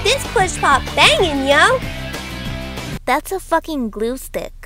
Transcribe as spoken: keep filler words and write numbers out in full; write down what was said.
this push pop banging, yo! That's a fucking glue stick.